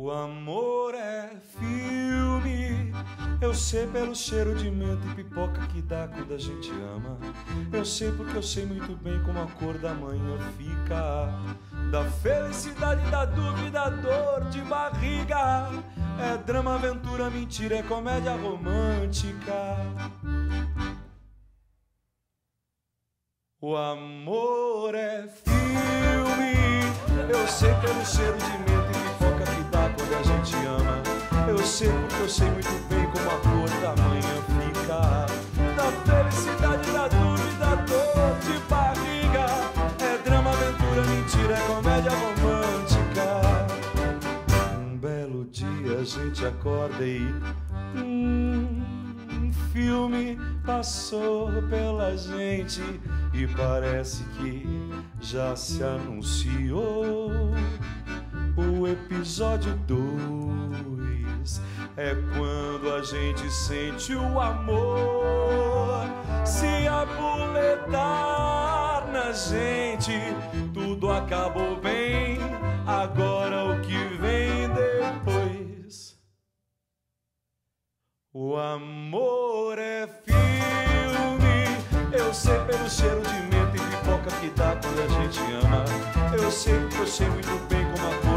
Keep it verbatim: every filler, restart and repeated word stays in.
O amor é filme, eu sei pelo cheiro de menta e pipoca que dá quando a gente ama. Eu sei porque eu sei muito bem como a cor da manhã fica. Da felicidade, da dúvida, dor de barriga. É drama, aventura, mentira, é comédia romântica. O amor é filme, eu sei pelo cheiro de menta e pipoca que dá quando a gente ama. Eu sei porque eu sei muito bem como a cor da manhã fica. Da felicidade, da dúvida, dor de barriga. É drama, aventura, mentira, é comédia romântica. Um belo dia a gente acorda e hum, um filme passou pela gente e parece que já se anunciou. O episódio dois é quando a gente sente o amor se abuletar na gente. Tudo acabou bem, agora o que vem depois? O amor é filme, eu sei pelo cheiro de menta e pipoca que dá quando a gente ama. Eu sei porque eu sei muito bem como a cor